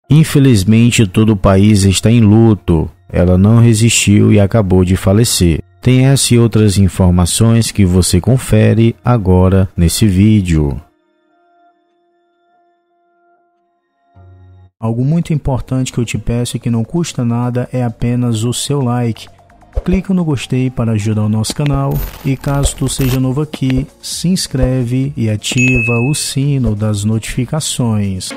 Infelizmente, todo o país está em luto. Ela não resistiu e acabou de falecer. Tem essa e outras informações que você confere agora nesse vídeo. Algo muito importante que eu te peço e que não custa nada é apenas o seu like. Clica no gostei para ajudar o nosso canal e caso tu seja novo aqui, se inscreve e ativa o sino das notificações.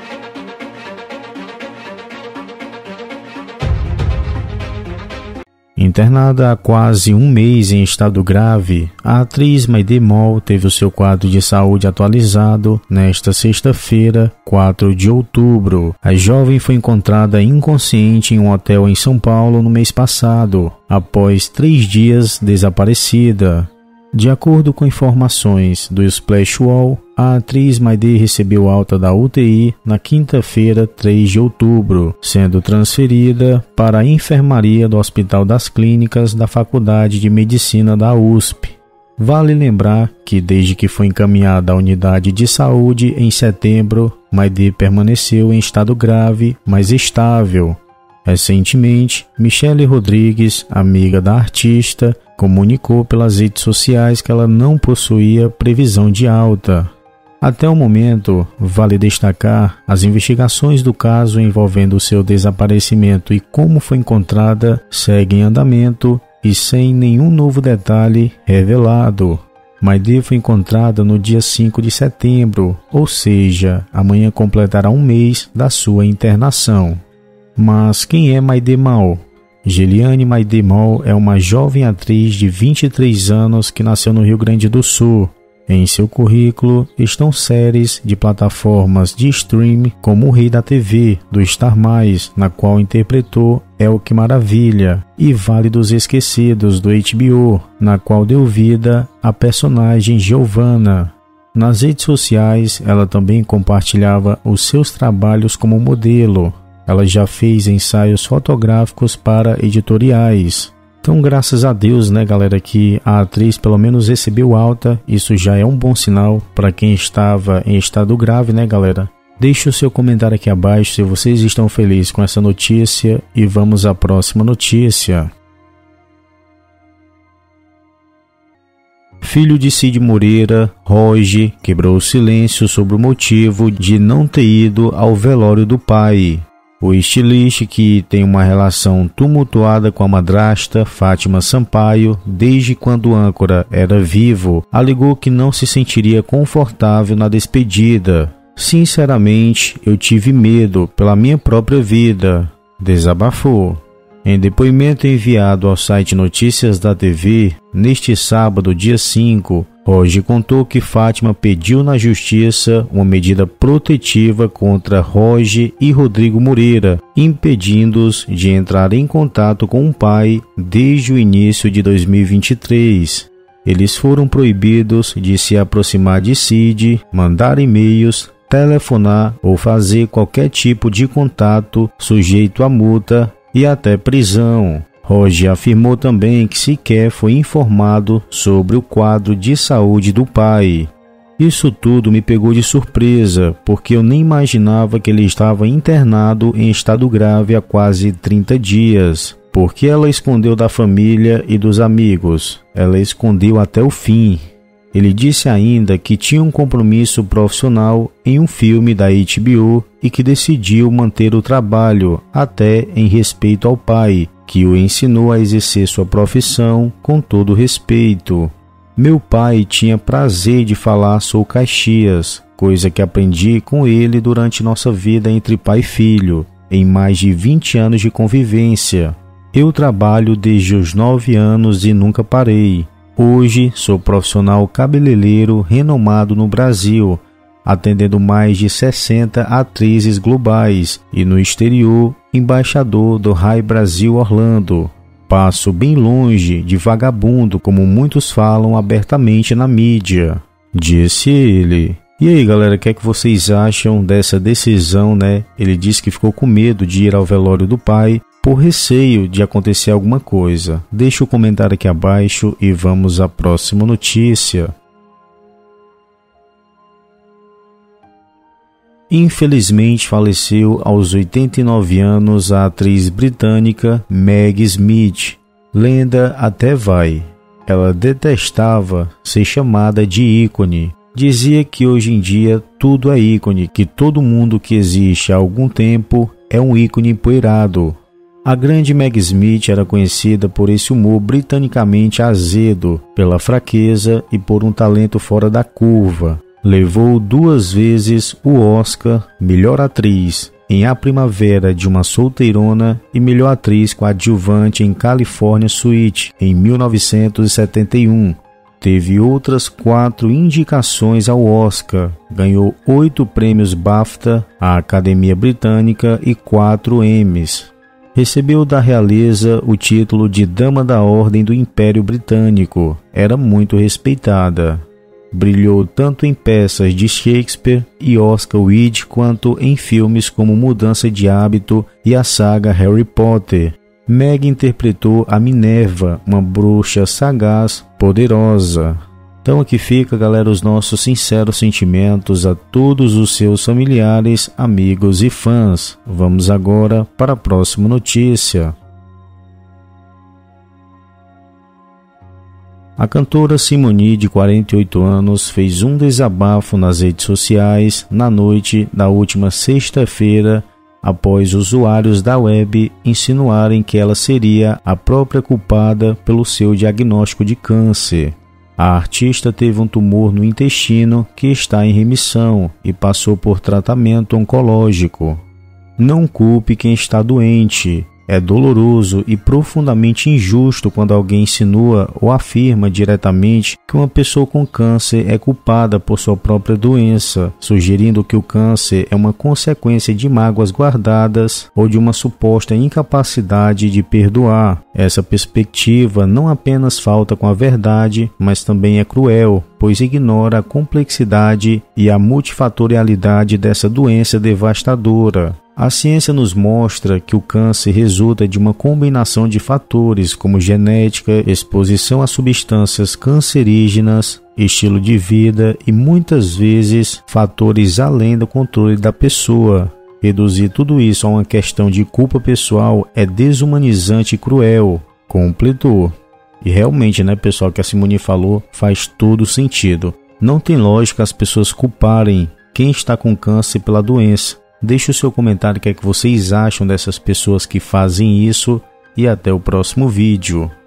Internada há quase um mês em estado grave, a atriz Mayday Mall teve o seu quadro de saúde atualizado nesta sexta-feira, 4 de outubro. A jovem foi encontrada inconsciente em um hotel em São Paulo no mês passado, após 3 dias desaparecida. De acordo com informações do Splash Wall, a atriz Mayday recebeu alta da UTI na quinta-feira, 3 de outubro, sendo transferida para a enfermaria do Hospital das Clínicas da Faculdade de Medicina da USP. Vale lembrar que desde que foi encaminhada à unidade de saúde em setembro, Mayday permaneceu em estado grave, mas estável. Recentemente, Michelle Rodrigues, amiga da artista, comunicou pelas redes sociais que ela não possuía previsão de alta. Até o momento, vale destacar as investigações do caso envolvendo seu desaparecimento e como foi encontrada seguem em andamento e sem nenhum novo detalhe revelado. Mayday foi encontrada no dia 5 de setembro, ou seja, amanhã completará um mês da sua internação. Mas quem é Mayday Mall? Geliane Mayday Mall é uma jovem atriz de 23 anos que nasceu no Rio Grande do Sul. Em seu currículo estão séries de plataformas de streaming como O Rei da TV, do Star+, na qual interpretou El Que Maravilha, e Vale dos Esquecidos, do HBO, na qual deu vida à personagem Giovanna. Nas redes sociais, ela também compartilhava os seus trabalhos como modelo. Ela já fez ensaios fotográficos para editoriais. Então, graças a Deus, né, galera, que a atriz pelo menos recebeu alta. Isso já é um bom sinal para quem estava em estado grave, né, galera? Deixe o seu comentário aqui abaixo se vocês estão felizes com essa notícia e vamos à próxima notícia. Filho de Cid Moreira, Roge, quebrou o silêncio sobre o motivo de não ter ido ao velório do pai. O estilista, que tem uma relação tumultuada com a madrasta Fátima Sampaio desde quando o âncora era vivo, alegou que não se sentiria confortável na despedida. Sinceramente, eu tive medo pela minha própria vida, desabafou. Em depoimento enviado ao site Notícias da TV, neste sábado, dia 5, Roge contou que Fátima pediu na justiça uma medida protetiva contra Roge e Rodrigo Moreira, impedindo-os de entrar em contato com o pai desde o início de 2023. Eles foram proibidos de se aproximar de Cid, mandar e-mails, telefonar ou fazer qualquer tipo de contato sujeito a multa e até prisão. Roge afirmou também que sequer foi informado sobre o quadro de saúde do pai. Isso tudo me pegou de surpresa, porque eu nem imaginava que ele estava internado em estado grave há quase 30 dias. Porque ela escondeu da família e dos amigos. Ela escondeu até o fim. Ele disse ainda que tinha um compromisso profissional em um filme da HBO e que decidiu manter o trabalho até em respeito ao pai, que o ensinou a exercer sua profissão com todo respeito. Meu pai tinha prazer de falar sou Caxias, coisa que aprendi com ele durante nossa vida entre pai e filho, em mais de 20 anos de convivência. Eu trabalho desde os 9 anos e nunca parei. Hoje sou profissional cabeleireiro renomado no Brasil, atendendo mais de 60 atrizes globais e no exterior, embaixador do Rai Brasil Orlando. Passo bem longe de vagabundo, como muitos falam abertamente na mídia, disse ele. E aí, galera, o que é que vocês acham dessa decisão, né? Ele disse que ficou com medo de ir ao velório do pai, por receio de acontecer alguma coisa. Deixa o comentário aqui abaixo e vamos à próxima notícia. Infelizmente faleceu aos 89 anos a atriz britânica Meg Smith. Lenda até vai. Ela detestava ser chamada de ícone. Dizia que hoje em dia tudo é ícone, que todo mundo que existe há algum tempo é um ícone empoeirado. A grande Meg Smith era conhecida por esse humor britanicamente azedo, pela fraqueza e por um talento fora da curva. Levou 2 vezes o Oscar Melhor Atriz em A Primavera de uma Solteirona e Melhor Atriz Coadjuvante em California Suite em 1971. Teve outras 4 indicações ao Oscar, ganhou 8 prêmios BAFTA à Academia Britânica e 4 Emmys. Recebeu da realeza o título de Dama da Ordem do Império Britânico. Era muito respeitada. Brilhou tanto em peças de Shakespeare e Oscar Wilde quanto em filmes como Mudança de Hábito e a saga Harry Potter. Meg interpretou a Minerva, uma bruxa sagaz, poderosa. Então aqui fica, galera, os nossos sinceros sentimentos a todos os seus familiares, amigos e fãs. Vamos agora para a próxima notícia. A cantora Simone, de 48 anos, fez um desabafo nas redes sociais na noite da última sexta-feira, após usuários da web insinuarem que ela seria a própria culpada pelo seu diagnóstico de câncer. A artista teve um tumor no intestino que está em remissão e passou por tratamento oncológico. Não culpe quem está doente. É doloroso e profundamente injusto quando alguém insinua ou afirma diretamente que uma pessoa com câncer é culpada por sua própria doença, sugerindo que o câncer é uma consequência de mágoas guardadas ou de uma suposta incapacidade de perdoar. Essa perspectiva não apenas falta com a verdade, mas também é cruel, pois ignora a complexidade e a multifatorialidade dessa doença devastadora. A ciência nos mostra que o câncer resulta de uma combinação de fatores como genética, exposição a substâncias cancerígenas, estilo de vida e muitas vezes fatores além do controle da pessoa. Reduzir tudo isso a uma questão de culpa pessoal é desumanizante e cruel, completou. E realmente, pessoal, o que a Simone falou faz todo sentido. Não tem lógica as pessoas culparem quem está com câncer pela doença. Deixe o seu comentário, o que é que vocês acham dessas pessoas que fazem isso, e até o próximo vídeo.